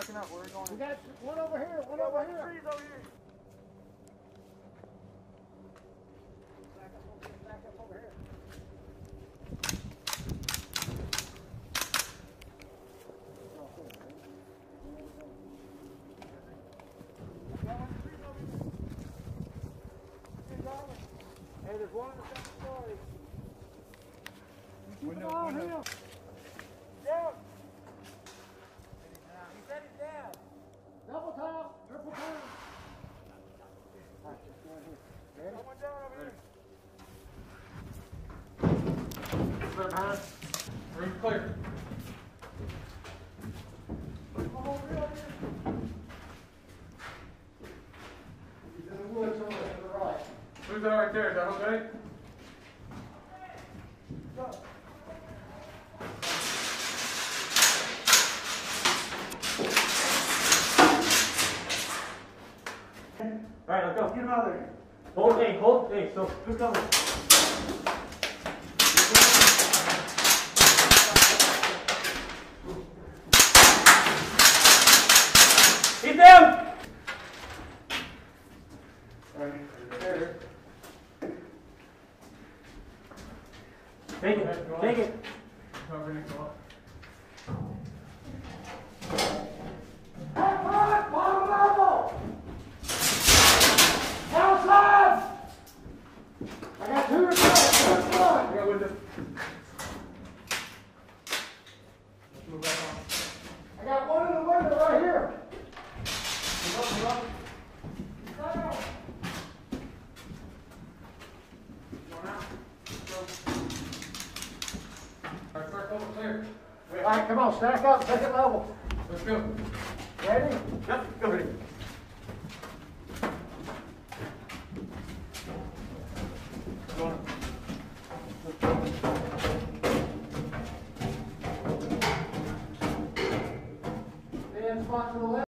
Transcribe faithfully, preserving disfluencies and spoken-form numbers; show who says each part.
Speaker 1: backing up. Where are we going?
Speaker 2: We got one over here, one over here.
Speaker 1: Trees over here.
Speaker 2: Back up over here, back up over here. Hey, there's one on the second story.
Speaker 1: Window,
Speaker 2: Come on,
Speaker 1: window.
Speaker 2: Hill. Down. He said he's down. Double time, triple time. All right, just go ahead. Ready?
Speaker 1: Someone down over here.
Speaker 2: Clear behind.
Speaker 1: Room clear.
Speaker 2: Come on over here. He's in the woods over there to the right.
Speaker 1: Who's that right there? Is that okay?
Speaker 2: Go.
Speaker 3: All right, let's go.
Speaker 2: Get him out of there.
Speaker 3: Hold, hey, hold, hey, so
Speaker 2: Who's coming?
Speaker 3: he's down.
Speaker 2: There.
Speaker 3: Take it, take it.
Speaker 1: Cover it, go up.
Speaker 2: Back front, bottom level. Outside. I got two requests. Front,
Speaker 1: I
Speaker 2: front.
Speaker 1: got window. Let's move back on.
Speaker 2: I got one in the window right here.
Speaker 1: Move up, move up.
Speaker 2: Down.
Speaker 1: Going out. Go. All right, start over clear.
Speaker 2: All right, come on, stack up, second level.
Speaker 1: Let's go.
Speaker 2: Ready?
Speaker 3: Yep, go ready.
Speaker 1: Going.
Speaker 2: Stand spot to the left.